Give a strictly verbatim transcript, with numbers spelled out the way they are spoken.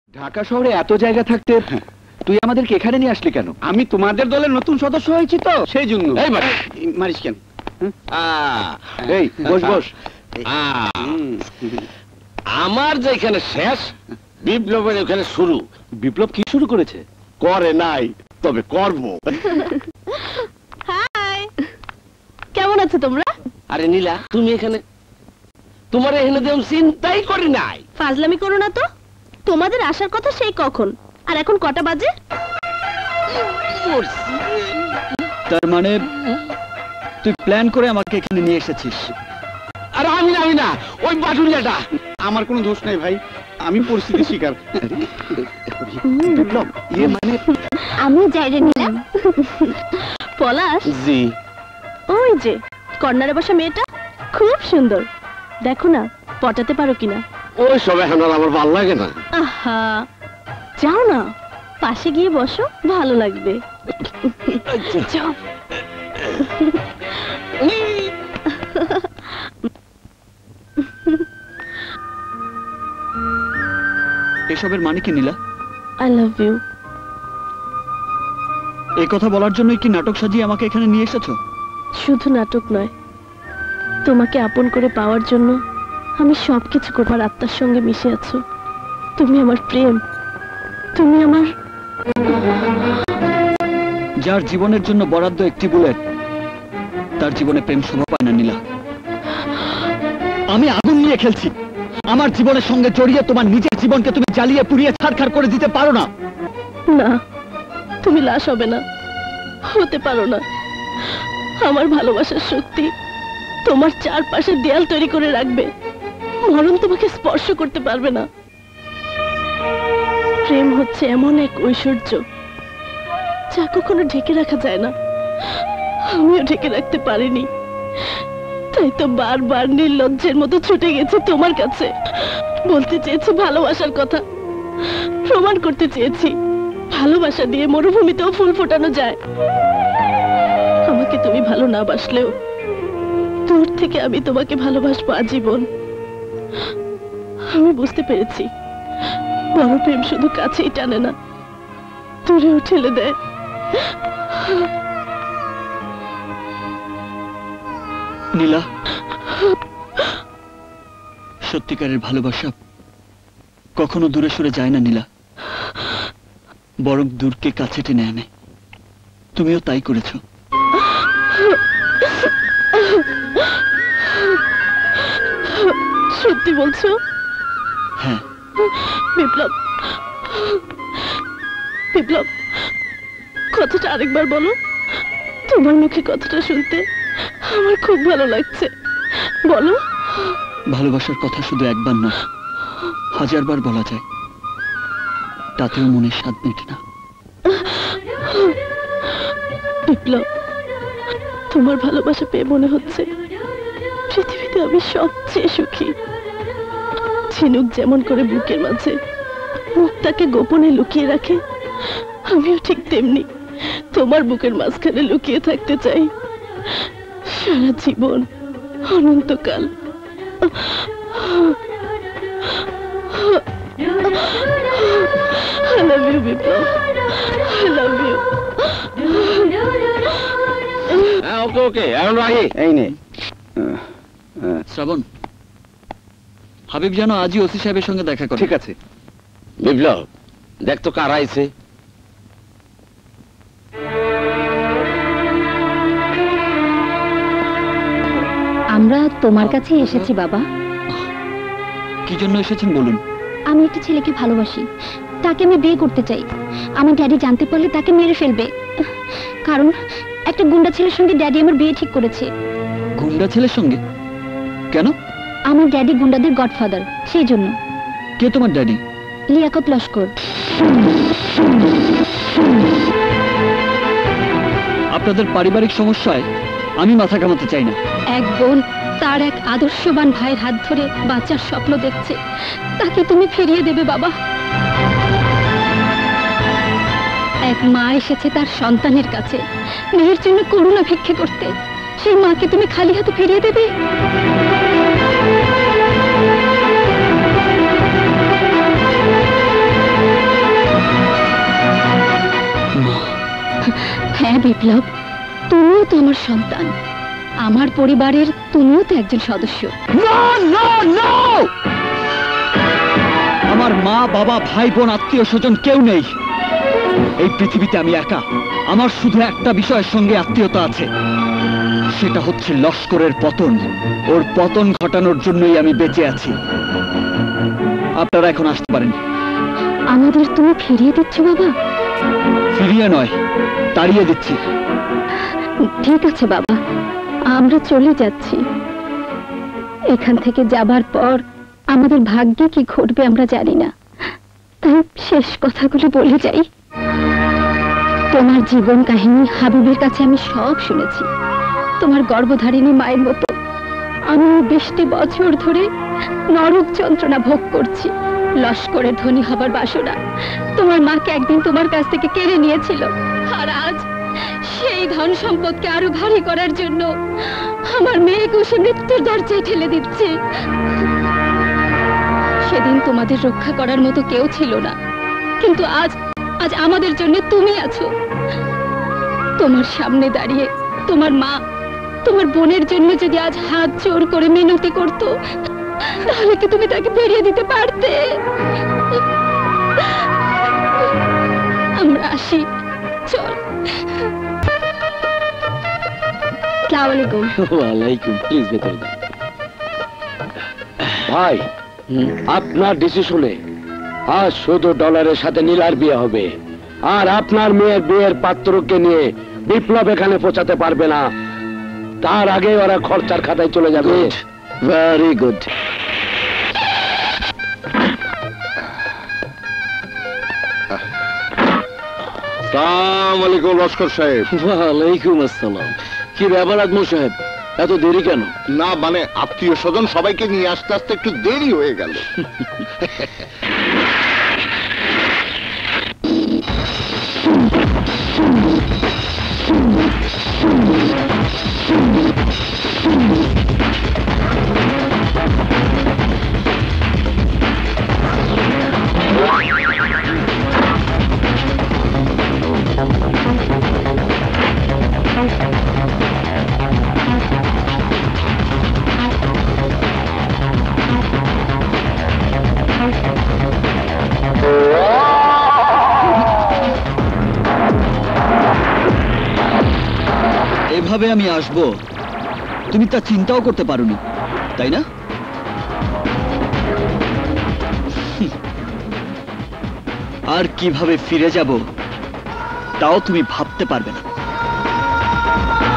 ঢাকা শহরে এত জায়গা থাকতে তুই আমাদেরকে এখানে নিয়ে আসলি কেন? আমি তোমাদের দলের নতুন সদস্য হয়েছি তো সেই জন্য। এই মারিস কেন? এই বস বস। আমার যেখানে শেষ বিপ্লবের ওখানে শুরু। বিপ্লব কি শুরু করেছে? করে নাই, তবে করব। হাই, কেমন আছো তোমরা? আরে নীলা, তুমি এখানে? তোমার এখানে দেম চিন্তাই করি নাই। ফাজলামি করো না তো। তোমাদের আসার কথা সেই কখন, আর এখন কটা বাজে? তার মানে তুই প্ল্যান করে আমাকে এখানে নিয়ে এসেছিস? আরে আমি না, আমি না, ওই বাটুলিয়াটা। আমার কোনো দোষ নাই ভাই, আমি পরিস্থিতি শিকার। বিপ্লব, ইয়ে মানে আমি যাই রে নিলাম। পলাশ জি, ওই যে কর্নারে বসা মেয়েটা খুব সুন্দর, দেখো না পটাতে পারো কিনা। ওই সব এখন আর আমার ভালো লাগে না। আহা, যাও না, পাশে গিয়ে বসো, ভালো লাগবে। যাও। এসবের মানে কি নীলা? I love you. এই কথা বলার জন্যই কি নাটক সাজিয়ে আমাকে এখানে নিয়ে এসেছো? শুধু নাটক নয়, তোমাকে আপন করে পাওয়ার জন্য আমি সবকিছু করবার আত্মার সঙ্গে মিশে আছো। তুমি আমার প্রেম, তুমি আমার। যার জীবনের জন্য বরাদ্দ একটি বুলেট, তার জীবনে প্রেম শোভা পায় না নীলা। আমি আগুন নিয়ে খেলছি, আমার জীবনের সঙ্গে জড়িয়ে তোমার নিজের জীবনকে তুমি জ্বালিয়ে পুড়িয়ে ছারখার করে দিতে পারো না। না, তুমি লাশ হবে না, হতে পারো না। আমার ভালোবাসার শক্তি তোমার চারপাশে দেয়াল তৈরি করে রাখবে, মরণ তোমাকে স্পর্শ করতে পারবে না। প্রেম হচ্ছে এমন এক ঐশ্বর্য যা কখনো ঢেকে রাখা যায় না। আমিও ঢেকে রাখতে পারিনি, তাই তো বারবার নির্লজ্জের মতো ছুটে গেছি তোমার কাছে। বলতে চেয়েছি ভালোবাসার কথা, প্রমাণ করতে চেয়েছি ভালোবাসা দিয়ে মরুভূমিতেও ফুল ফোটানো যায়। আমাকে তুমি ভালো না বাসলেও দূর থেকে আমি তোমাকে ভালোবাসবো আজীবন। আমি বুঝতে পেরেছি বড় প্রেম শুধু কাছেই টানে না, দূরেও ঠেলে দেয়। নীলা, সত্যিকারের ভালোবাসা কখনো দূরে সরে যায় না নীলা, বরং দূরকে কাছে টেনে আনে। তুমিও তাই করেছো। সত্যি বলছো? হ্যাঁ। বিপ্লব, বিপ্লব, কথাটা আরেকবার বলো। তোমার মুখে কথাটা শুনতে আমার খুব ভালো লাগছে, বলো। ভালোবাসার কথা শুধু একবার না, হাজারবার বলা যায়, তাতেও মনের স্বাদ মেটে না। বিপ্লব, তোমার ভালোবাসা পেয়ে মনে হচ্ছে পৃথিবীতে আমি সবচেয়ে সুখী। ঝিনুক যেমন করে বুকের মাঝে মুক্তাকে গোপনে লুকিয়ে রাখে, আমিও ঠিক তেমনি তোমার বুকের মাঝখানে লুকিয়ে থাকতে চাই সারা জীবন, অনন্তকাল। I love you, Biplab, I love you. ওকে ওকে, এখন রাখি। এই নে শ্রাবণ, হাবিব যেন আজই ওসি সাহেবের সঙ্গে দেখা করে। ঠিক আছে। বিপ্লব, দেখ তো কার আইছে। আমরা তোমার কাছে এসেছি বাবা। কি জন্য এসেছেন বলুন? আমি একটা ছেলেকে ভালোবাসি, তাকে আমি বিয়ে করতে চাই। আমার ড্যাডি জানতে পারলে তাকে মেরে ফেলবে, কারণ একটা গুন্ডা ছেলের সঙ্গে ড্যাডি আমার বিয়ে ঠিক করেছে। গুন্ডা ছেলের সঙ্গে? কেন? আমার ড্যাডি গুন্ডাদের গডফাদার, সেই জন্য। কে তোমার ড্যাডি? লিয়াকত লস্কর। আপনাদের পারিবারিক সমস্যায় আমি মাথা ঘামাতে চাই না। এক বোন তার এক আদর্শবান ভাইয়ের হাত ধরে বাঁচার স্বপ্ন দেখছে, তাকে তুমি ফিরিয়ে দেবে বাবা। এক মা এসেছে তার সন্তানের কাছে মেয়ের জন্য করুণা ভিক্ষে করতে, সেই মাকে তুমি খালি হাতে ফিরিয়ে দেবে? বিপ্লব, তুমিও তো আমার সন্তান, আমার পরিবারের তুমিও তো একজন সদস্য। না না না, আমার মা বাবা ভাই বোন আত্মীয় স্বজন কেউ নেই এই পৃথিবীতে। আমি একা। আমার শুধু একটা বিষয়ের সঙ্গে আত্মীয়তা আছে, সেটা হচ্ছে লস্করের পতন। ওর পতন ঘটানোর জন্যই আমি বেঁচে আছি। আপনারা এখন আসতে পারেন। আমাদের তুমি ফিরিয়ে দিচ্ছ বাবা? ফিরিয়ে নয়, তাড়িয়ে দিচ্ছি। ঠিক আছে বাবা, আমরা চলে যাচ্ছি। এখান থেকে যাবার পর আমাদের ভাগ্যে কি ঘটবে আমরা জানি না, তাই শেষ কথাগুলো বলে যাই। তোমার জীবন কাহিনী হাবিবের কাছে আমি সব শুনেছি। তোমার গর্ভধারিণী মায়ের মতো আমি বিশটি বছর ধরে নরক যন্ত্রণা ভোগ করছি। লস্করের ধনী হবার বাসনা তোমার মাকে একদিন তোমার কাছ থেকে কেড়ে নিয়েছিল, আর আজ সেই ধন সম্পদকে আরো ভারী করার জন্য আমার মেয়েকে সে মৃত্যুর দরজায় ঠেলে দিচ্ছে। সেদিন তোমাদের রক্ষা করার মতো কেউ ছিল না, কিন্তু আজ আজ আমাদের জন্য তুমি আছো। তোমার সামনে দাঁড়িয়ে তোমার মা তোমার বোনের জন্য যদি আজ হাত জোর করে মিনতি করতো, তাহলে কি তুমি তাকে বেরিয়ে দিতে পারতে? আমরা আসি, চল। আসসালামু আলাইকুম। ওয়ালাইকুম। প্লিজ ভেতরে যান। ভাই, আপনার ডিসিশনে আজ শুধু ডলারের সাথে নীলার বিয়ে হবে, আর আপনার মেয়ের বিয়ের পাত্রকে নিয়ে বিপ্লব এখানে পৌঁছাতে পারবে না। তার আগে ওরা খরচার খাতায় চলে যাবে। Very good. আসসালামু আলাইকুম লস্কর সাহেব। ওয়ালাইকুম আসসালাম। কি ব্যাপার আজমল সাহেব, এত দেরি কেন? না মানে আত্মীয় স্বজন সবাইকে নিয়ে আসতে আসতে একটু দেরি হয়ে গেল। এভাবে আমি আসবো তুমি তা চিন্তাও করতে পারোনি, তাই না? আর কিভাবে ফিরে যাব তাও তুমি ভাবতে পারবে না।